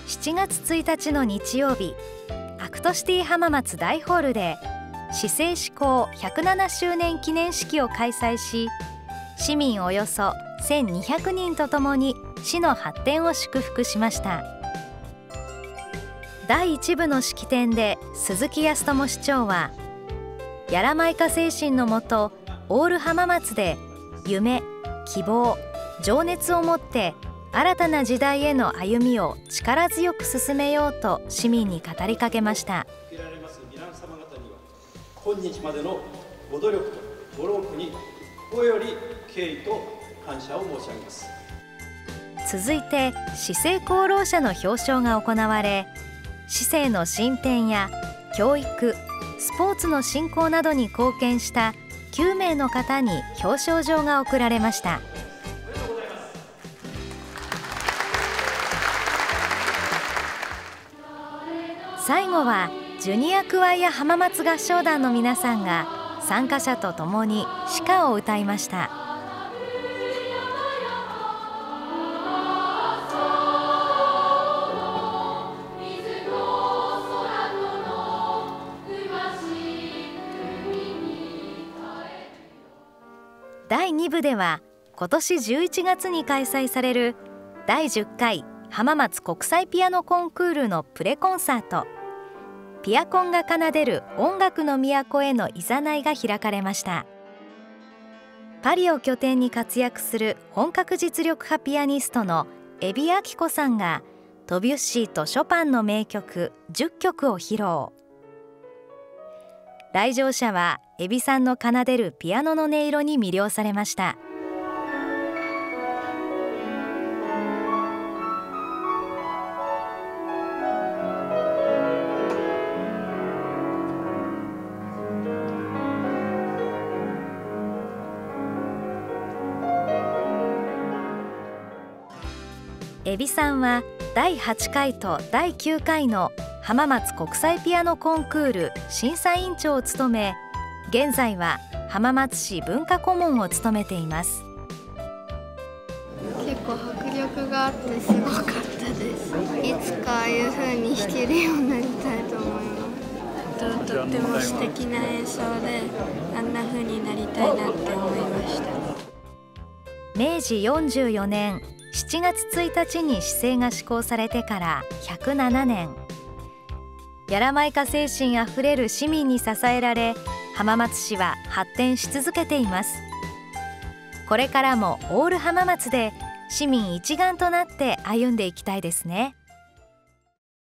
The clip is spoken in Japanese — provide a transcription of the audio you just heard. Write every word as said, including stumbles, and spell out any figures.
しちがつついたちの日曜日、アクトシティ浜松大ホールで市政施行ひゃくななしゅうねん記念式を開催し、市民およそせんにひゃくにんとともに市の発展を祝福しました。だいいち部の式典で鈴木康友市長は、やらまいか精神のもとオール浜松で夢、希望、情熱を持って新たな時代への歩みを力強く進めようと市民に語りかけました。 受けられます皆様方には、今日までのご努力とご労苦に心より敬意と感謝を申し上げます。 続いて市政功労者の表彰が行われ、市政の進展や教育、スポーツの振興などに貢献したきゅうめいの方に表彰状が贈られました。最後はジュニアクワイア浜松合唱団の皆さんが参加者と共に詩歌を歌いました。だいに部では今年じゅういちがつに開催されるだいじゅっかい浜松国際ピアノコンクールのプレコンサート、ピアコンが奏でる音楽の都へのいざないが開かれました。パリを拠点に活躍する本格実力派ピアニストの海老彰子さんがドビュッシーとショパンの名曲じゅっきょくを披露。来場者は海老さんの奏でるピアノの音色に魅了されました。海老さんはだいはちかいとだいきゅうかいの浜松国際ピアノコンクール審査委員長を務め、現在は浜松市文化顧問を務めています。 結構迫力があってすごかったです。いつかああいう風に弾けるようになりたいと思います。と, とっても素敵な演奏で、あんな風になりたいなって思いました。 めいじよんじゅうよねんしちがつついたちに市政が施行されてからひゃくななねん、やらまいか精神あふれる市民に支えられ、浜松市は発展し続けています。これからもオール浜松で市民一丸となって歩んでいきたいですね。